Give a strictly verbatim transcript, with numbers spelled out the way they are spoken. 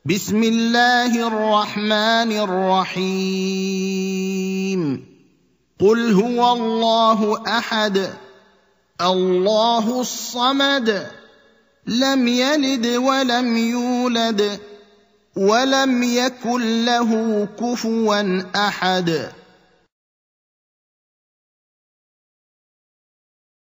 بسم الله الرحمن الرحيم قل هو الله احد الله الصمد لم يلد ولم يولد ولم يكن له كفوا احد